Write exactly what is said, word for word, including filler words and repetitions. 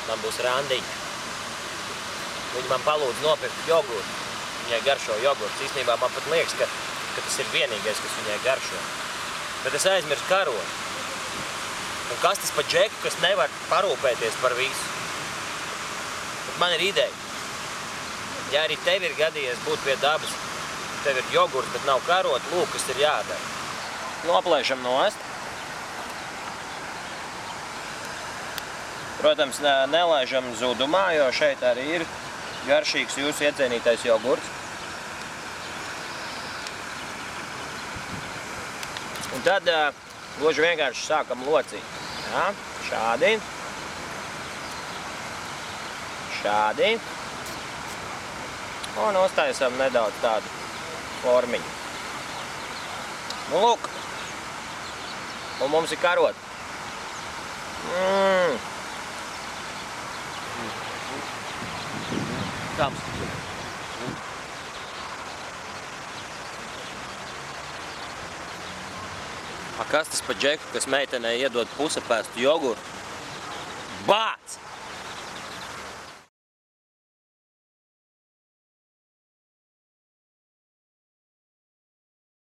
man būs randiņa. Viņa man palūdz nopirkt jogurtu. Viņai garšo jogurts. Īstenībā man pat liekas, ka, ka tas ir vienīgais, kas viņai garšo. Bet es aizmirsu karot. Un kas tas pa džeku, kas nevar parūpēties par visu? Bet man ir ideja. Ja arī tev ir gadījies būt pie dabas, tev ir jogurts, bet nav karot, lūk, kas ir jādara. Noplēšam nost. Protams, nelaižam zudumā, jo šeit arī ir garšīgs jūsu iecienītais jogurts. Un tad uh, gluži vienkārši sākam locīt. Jā, šādi. Šādi. Un uztaisam nedaudz tādu formiņu. Nu, lūk. Un mums ir karot. Mmm. Kāms. A kas tas pa džeku, kas meitenei iedod pusapēstu jogurtu? Bā!